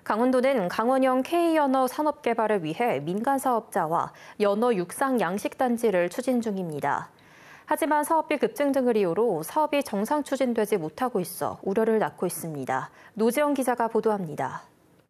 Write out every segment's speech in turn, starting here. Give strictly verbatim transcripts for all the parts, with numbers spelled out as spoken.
강원도는 강원형 K연어 산업 개발을 위해 민간 사업자와 연어 육상 양식단지를 추진 중입니다. 하지만 사업비 급증 등을 이유로 사업이 정상 추진되지 못하고 있어 우려를 낳고 있습니다. 노지영 기자가 보도합니다.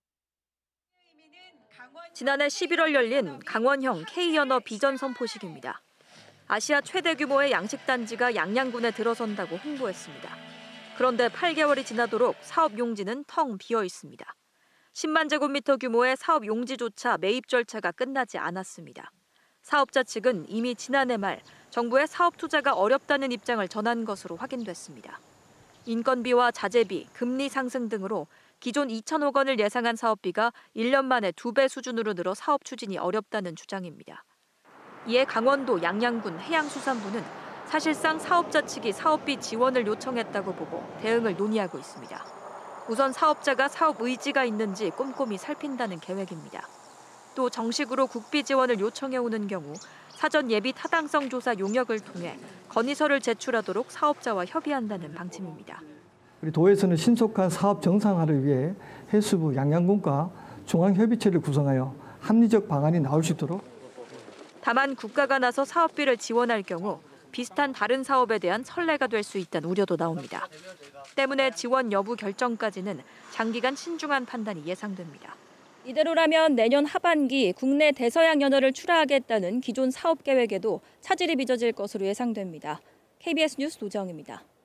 지난해 십일월 열린 강원형 K연어 비전 선포식입니다. 아시아 최대 규모의 양식단지가 양양군에 들어선다고 홍보했습니다. 그런데 팔 개월이 지나도록 사업 용지는 텅 비어 있습니다. 십만 제곱미터 규모의 사업 용지조차 매입 절차가 끝나지 않았습니다. 사업자 측은 이미 지난해 말 정부의 사업 투자가 어렵다는 입장을 전한 것으로 확인됐습니다. 인건비와 자재비, 금리 상승 등으로 기존 이천억 원을 예상한 사업비가 일 년 만에 두 배 수준으로 늘어 사업 추진이 어렵다는 주장입니다. 이에 강원도 양양군 해양수산부는 사실상 사업자 측이 사업비 지원을 요청했다고 보고 대응을 논의하고 있습니다. 우선 사업자가 사업 의지가 있는지 꼼꼼히 살핀다는 계획입니다. 또 정식으로 국비 지원을 요청해오는 경우 사전 예비 타당성 조사 용역을 통해 건의서를 제출하도록 사업자와 협의한다는 방침입니다. 우리 도에서는 신속한 사업 정상화를 위해 해수부 양양군과 중앙협의체를 구성하여 합리적 방안이 나올 수 있도록. 다만 국가가 나서 사업비를 지원할 경우 비슷한 다른 사업에 대한 선례가 될 수 있다는 우려도 나옵니다. 때문에 지원 여부 결정까지는 장기간 신중한 판단이 예상됩니다. 이대로라면 내년 하반기 국내 대서양 연어를 출하하겠다는 기존 사업 계획에도 차질이 빚어질 것으로 예상됩니다. 케이비에스 뉴스 노정입니다.